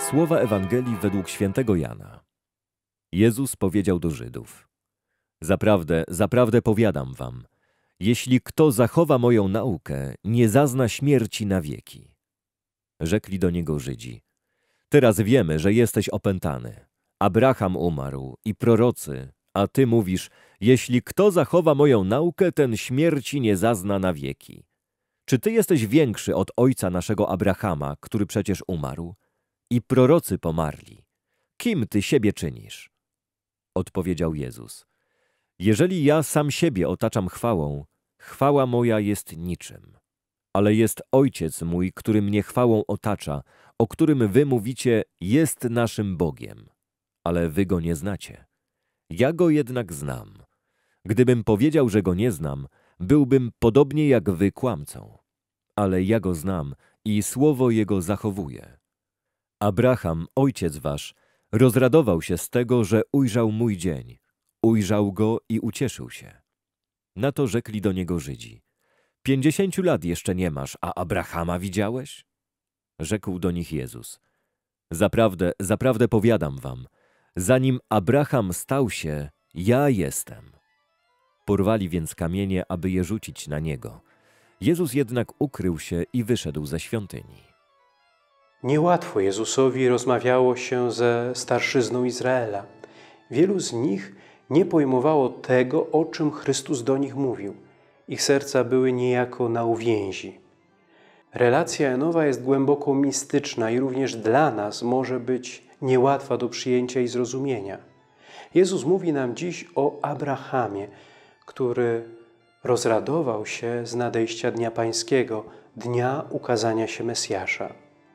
Słowa Ewangelii według świętego Jana. Jezus powiedział do Żydów: Zaprawdę, zaprawdę powiadam wam, jeśli kto zachowa moją naukę, nie zazna śmierci na wieki. Rzekli do niego Żydzi: Teraz wiemy, że jesteś opętany. Abraham umarł i prorocy, a ty mówisz: jeśli kto zachowa moją naukę, ten śmierci nie zazna na wieki. Czy ty jesteś większy od ojca naszego Abrahama, który przecież umarł? I prorocy pomarli. Kim ty siebie czynisz? Odpowiedział Jezus: Jeżeli ja sam siebie otaczam chwałą, chwała moja jest niczym. Ale jest Ojciec mój, który mnie chwałą otacza, o którym wy mówicie, jest naszym Bogiem. Ale wy go nie znacie. Ja go jednak znam. Gdybym powiedział, że go nie znam, byłbym podobnie jak wy kłamcą. Ale ja go znam i słowo jego zachowuję. Abraham, ojciec wasz, rozradował się z tego, że ujrzał mój dzień. Ujrzał go i ucieszył się. Na to rzekli do niego Żydzi: 50 lat jeszcze nie masz, a Abrahama widziałeś? Rzekł do nich Jezus: Zaprawdę, zaprawdę powiadam wam, zanim Abraham stał się, ja jestem. Porwali więc kamienie, aby je rzucić na niego. Jezus jednak ukrył się i wyszedł ze świątyni. Niełatwo Jezusowi rozmawiało się ze starszyzną Izraela. Wielu z nich nie pojmowało tego, o czym Chrystus do nich mówił. Ich serca były niejako na uwięzi. Relacja Janowa jest głęboko mistyczna i również dla nas może być niełatwa do przyjęcia i zrozumienia. Jezus mówi nam dziś o Abrahamie, który rozradował się z nadejścia Dnia Pańskiego, dnia ukazania się Mesjasza.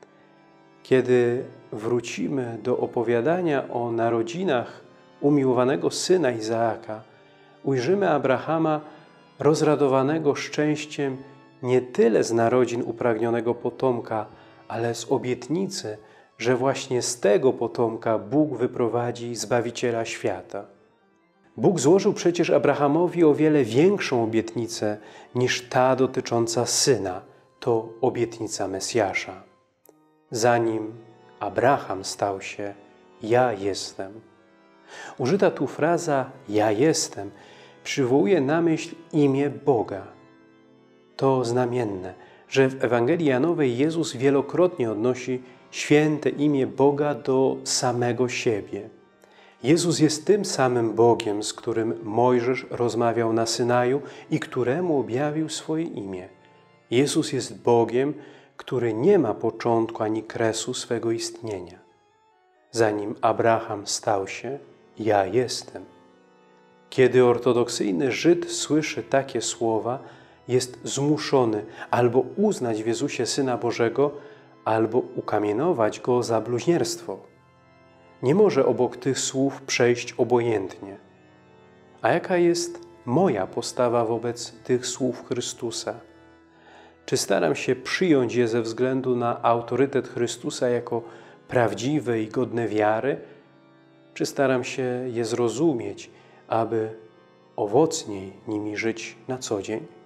Kiedy wrócimy do opowiadania o narodzinach umiłowanego syna Izaaka, ujrzymy Abrahama rozradowanego szczęściem nie tyle z narodzin upragnionego potomka, ale z obietnicy, że właśnie z tego potomka Bóg wyprowadzi Zbawiciela świata. Bóg złożył przecież Abrahamowi o wiele większą obietnicę niż ta dotycząca syna. To obietnica Mesjasza. Zanim Abraham stał się, ja jestem. Użyta tu fraza ja jestem przywołuje na myśl imię Boga. To znamienne, że w Ewangelii Janowej Jezus wielokrotnie odnosi święte imię Boga do samego siebie. Jezus jest tym samym Bogiem, z którym Mojżesz rozmawiał na Synaju i któremu objawił swoje imię. Jezus jest Bogiem, który nie ma początku ani kresu swego istnienia. Zanim Abraham stał się, ja jestem. Kiedy ortodoksyjny Żyd słyszy takie słowa, jest zmuszony albo uznać w Jezusie Syna Bożego, albo ukamienować Go za bluźnierstwo. Nie może obok tych słów przejść obojętnie. A jaka jest moja postawa wobec tych słów Chrystusa? Czy staram się przyjąć je ze względu na autorytet Chrystusa jako prawdziwe i godne wiary? Czy staram się je zrozumieć, aby owocniej nimi żyć na co dzień?